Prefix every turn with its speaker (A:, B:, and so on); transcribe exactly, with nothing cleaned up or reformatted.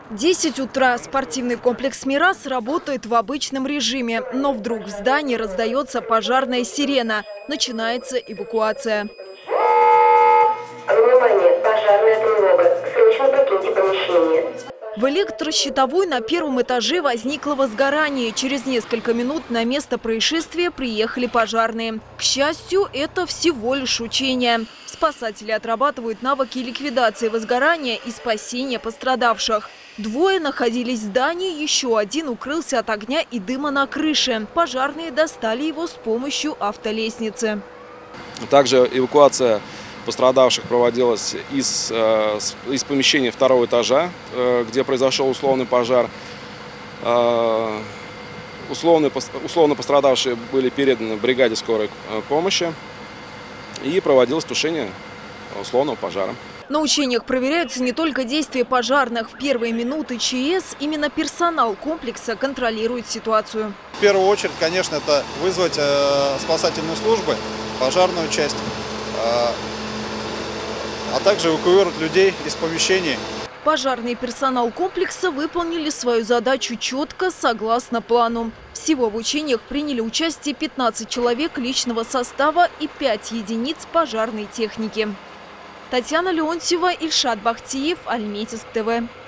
A: десять утра. Спортивный комплекс «Мирас» работает в обычном режиме. Но вдруг в здании раздается пожарная сирена. Начинается эвакуация.
B: Внимание, пожарная тревога. Срочно покиньте помещение.
A: В электрощитовой на первом этаже возникло возгорание. Через несколько минут на место происшествия приехали пожарные. К счастью, это всего лишь учение. Спасатели отрабатывают навыки ликвидации возгорания и спасения пострадавших. Двое находились в здании, еще один укрылся от огня и дыма на крыше. Пожарные достали его с помощью автолестницы.
C: Также эвакуация пострадавших проводилась из, из помещения второго этажа, где произошел условный пожар. Условно, условно пострадавшие были переданы бригаде скорой помощи и проводилось тушение условного пожара.
A: На учениях проверяются не только действия пожарных. В первые минуты ЧС именно персонал комплекса контролирует ситуацию.
D: В первую очередь, конечно, это вызвать спасательные службы, пожарную часть, а также эвакуировать людей из помещений.
A: Пожарный персонал комплекса выполнили свою задачу четко, согласно плану. Всего в учениях приняли участие пятнадцать человек личного состава и пять единиц пожарной техники. Татьяна Леонтьева, Ильшат Бахтиев, Альметьевск ТВ.